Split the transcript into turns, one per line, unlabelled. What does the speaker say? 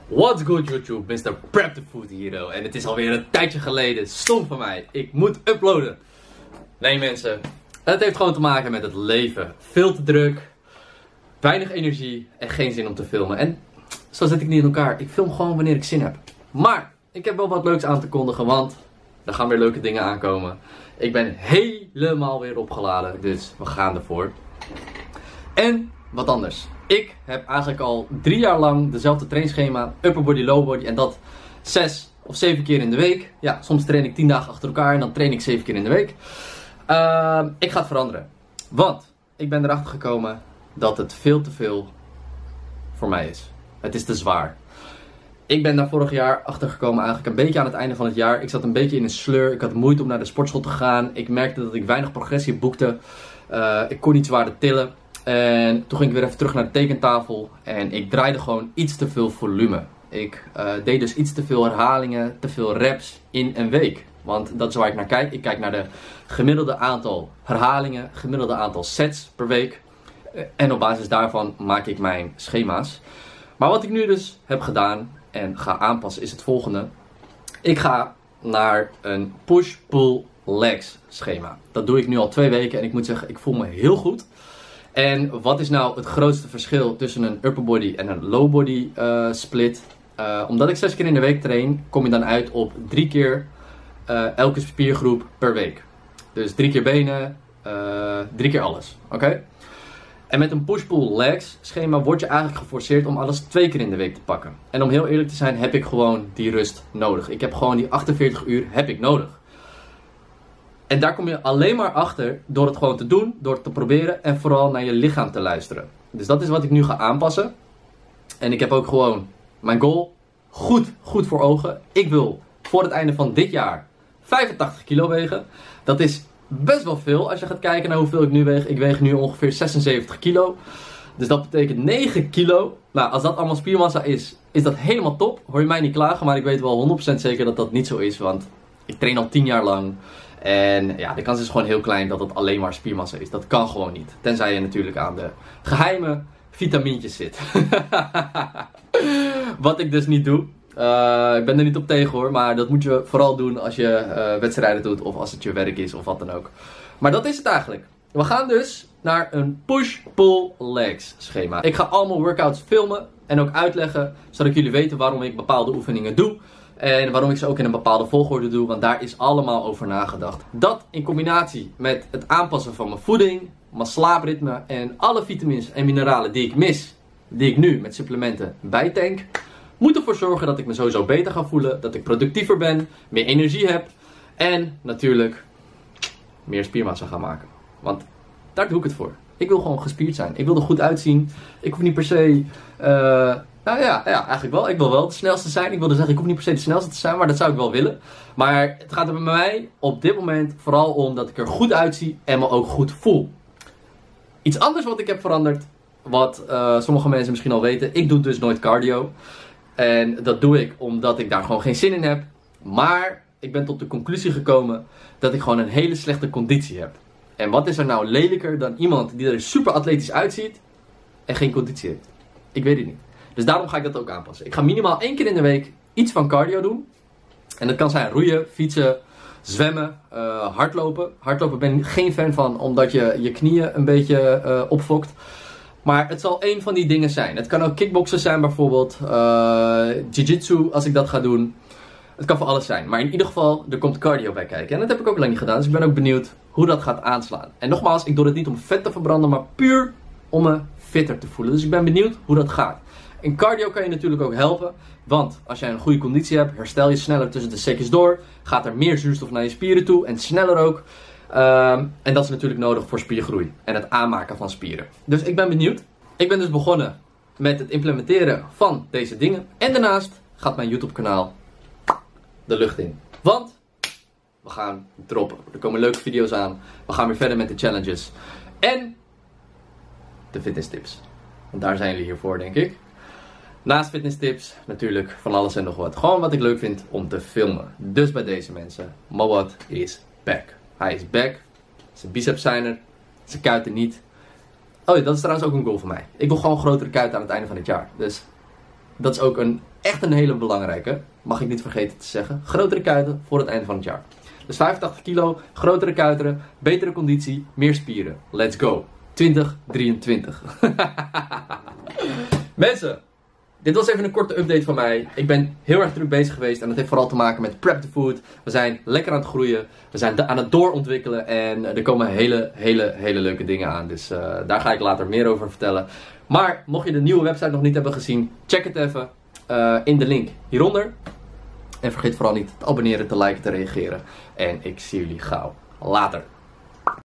What's good YouTube, Mr. Prep the Food Hero. En het is alweer een tijdje geleden, stom van mij. Ik moet uploaden. Nee mensen, het heeft gewoon te maken met het leven. Veel te druk, weinig energie en geen zin om te filmen. En zo zit ik niet in elkaar. Ik film gewoon wanneer ik zin heb. Maar ik heb wel wat leuks aan te kondigen, want er gaan weer leuke dingen aankomen. Ik ben helemaal weer opgeladen, dus we gaan ervoor. En wat anders. Ik heb eigenlijk al 3 jaar lang dezelfde trainschema, upper body, lower body, en dat 6 of 7 keer in de week. Ja, soms train ik 10 dagen achter elkaar en dan train ik 7 keer in de week. Ik ga het veranderen. Want ik ben erachter gekomen dat het veel te veel voor mij is. Het is te zwaar. Ik ben daar vorig jaar achter gekomen, eigenlijk een beetje aan het einde van het jaar. Ik zat een beetje in een sleur. Ik had moeite om naar de sportschool te gaan. Ik merkte dat ik weinig progressie boekte. Ik kon niet zwaarder tillen. En toen ging ik weer even terug naar de tekentafel. En ik draaide gewoon iets te veel volume. Ik deed dus iets te veel herhalingen, te veel reps in een week. Want dat is waar ik naar kijk. Ik kijk naar de gemiddelde aantal herhalingen, gemiddelde aantal sets per week. En op basis daarvan maak ik mijn schema's. Maar wat ik nu dus heb gedaan en ga aanpassen is het volgende. Ik ga naar een push-pull-legs schema. Dat doe ik nu al 2 weken en ik moet zeggen, ik voel me heel goed. En wat is nou het grootste verschil tussen een upper body en een low body split? Omdat ik 6 keer in de week train, kom je dan uit op 3 keer elke spiergroep per week. Dus 3 keer benen, 3 keer alles. Oké? En met een push-pull-legs schema word je eigenlijk geforceerd om alles 2 keer in de week te pakken. En om heel eerlijk te zijn heb ik gewoon die rust nodig. Ik heb gewoon die 48 uur heb ik nodig. En daar kom je alleen maar achter door het gewoon te doen, door het te proberen en vooral naar je lichaam te luisteren. Dus dat is wat ik nu ga aanpassen. En ik heb ook gewoon mijn goal goed voor ogen. Ik wil voor het einde van dit jaar 85 kilo wegen. Dat is best wel veel als je gaat kijken naar hoeveel ik nu weeg. Ik weeg nu ongeveer 76 kilo. Dus dat betekent 9 kilo. Nou, als dat allemaal spiermassa is, is dat helemaal top. Hoor je mij niet klagen, maar ik weet wel 100% zeker dat dat niet zo is. Want ik train al 10 jaar lang. En ja, de kans is gewoon heel klein dat het alleen maar spiermassa is. Dat kan gewoon niet. Tenzij je natuurlijk aan de geheime vitamintjes zit. Wat ik dus niet doe. Ik ben er niet op tegen hoor. Maar dat moet je vooral doen als je wedstrijden doet. Of als het je werk is of wat dan ook. Maar dat is het eigenlijk. We gaan dus naar een push-pull-legs schema. Ik ga allemaal workouts filmen. En ook uitleggen. Zodat jullie weten waarom ik bepaalde oefeningen doe. En waarom ik ze ook in een bepaalde volgorde doe, want daar is allemaal over nagedacht. Dat in combinatie met het aanpassen van mijn voeding, mijn slaapritme en alle vitamines en mineralen die ik mis, die ik nu met supplementen bijtank, moet ervoor zorgen dat ik me sowieso beter ga voelen, dat ik productiever ben, meer energie heb en natuurlijk meer spiermassa ga maken. Want daar doe ik het voor. Ik wil gewoon gespierd zijn. Ik wil er goed uitzien. Ik hoef niet per se... Nou ja, eigenlijk wel. Ik wil wel de snelste zijn. Ik wilde zeggen, ik hoef niet per se de snelste te zijn, maar dat zou ik wel willen. Maar het gaat er bij mij op dit moment vooral om dat ik er goed uitzie en me ook goed voel. Iets anders wat ik heb veranderd, wat sommige mensen misschien al weten, ik doe dus nooit cardio. En dat doe ik omdat ik daar gewoon geen zin in heb. Maar ik ben tot de conclusie gekomen dat ik gewoon een hele slechte conditie heb. En wat is er nou lelijker dan iemand die er super atletisch uitziet en geen conditie heeft? Ik weet het niet. Dus daarom ga ik dat ook aanpassen. Ik ga minimaal 1 keer in de week iets van cardio doen. En dat kan zijn roeien, fietsen, zwemmen, hardlopen. Hardlopen ben ik geen fan van, omdat je je knieën een beetje opfokt. Maar het zal 1 van die dingen zijn. Het kan ook kickboksen zijn bijvoorbeeld. Jiu-jitsu als ik dat ga doen. Het kan voor alles zijn. Maar in ieder geval, er komt cardio bij kijken. En dat heb ik ook lang niet gedaan. Dus ik ben ook benieuwd hoe dat gaat aanslaan. En nogmaals, ik doe het niet om vet te verbranden, maar puur om me fitter te voelen. Dus ik ben benieuwd hoe dat gaat. En cardio kan je natuurlijk ook helpen, want als jij een goede conditie hebt, herstel je sneller tussen de setjes door, gaat er meer zuurstof naar je spieren toe en sneller ook. En dat is natuurlijk nodig voor spiergroei en het aanmaken van spieren. Dus ik ben benieuwd. Ik ben dus begonnen met het implementeren van deze dingen. En daarnaast gaat mijn YouTube kanaal de lucht in. Want we gaan droppen. Er komen leuke video's aan. We gaan weer verder met de challenges. En de fitness tips. Want daar zijn jullie hier voor, denk ik. Naast fitness tips natuurlijk van alles en nog wat. Gewoon wat ik leuk vind om te filmen. Dus bij deze mensen, Mowat is back. Hij is back. Zijn biceps zijn er. Zijn kuiten niet. Oh ja, dat is trouwens ook een goal voor mij. Ik wil gewoon grotere kuiten aan het einde van dit jaar. Dus dat is ook echt een hele belangrijke, mag ik niet vergeten te zeggen, grotere kuiten voor het einde van het jaar. Dus 85 kilo, grotere kuiten, betere conditie, meer spieren. Let's go. 2023. Mensen, dit was even een korte update van mij. Ik ben heel erg druk bezig geweest en dat heeft vooral te maken met Prep the Food. We zijn lekker aan het groeien, we zijn aan het doorontwikkelen en er komen hele leuke dingen aan. Dus daar ga ik later meer over vertellen. Maar mocht je de nieuwe website nog niet hebben gezien, check het even in de link hieronder. En vergeet vooral niet te abonneren, te liken, te reageren. En ik zie jullie gauw later.